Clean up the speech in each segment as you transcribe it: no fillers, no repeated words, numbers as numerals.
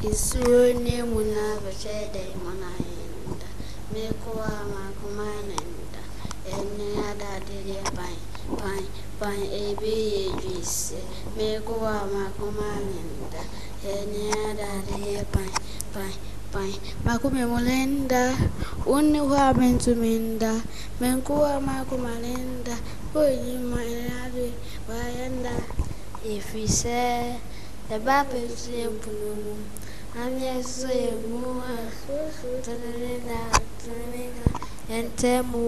Isune muna bashede munaenda mekuwa makumanenda ene adadiri pai ebi yejise mekuwa makumanenda ene adadiri pai makume mulenda uni wa mentuminda mekuwa makumanenda oyi manadi bayanda ifise the Baptist Empunu. I'm yes, and Temu,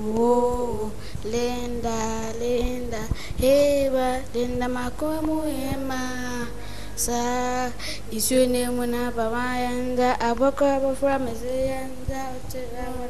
Linda, Eva, Linda Macomu, Emma, Sir, is your name when I buy and I woke up from a say and out to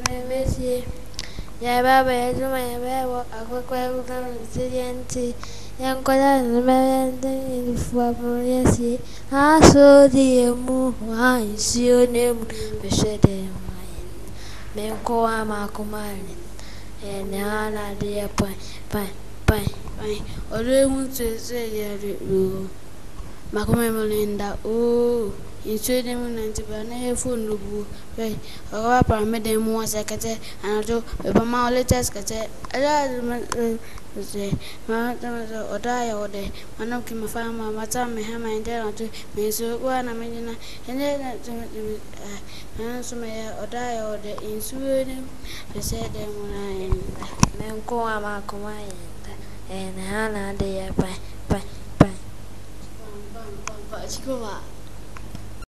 Yabba, I woke up from the yang kaya nubende fuabuyesi aso diemu aisio nemu beshede mayen menko ama kumani ene ana dia pai ore hunse se yare ru makume molinda o insuede mun antibane phone lubu hey owa paramede mu asekete anato beba ma latest kete ala se ma odaya ode manam ki mafama mata me hama indera to me so kwa na menina ene na so me odaya ode insuede besede mun ayenda menko ama kumayenda ene hana de pai chikoma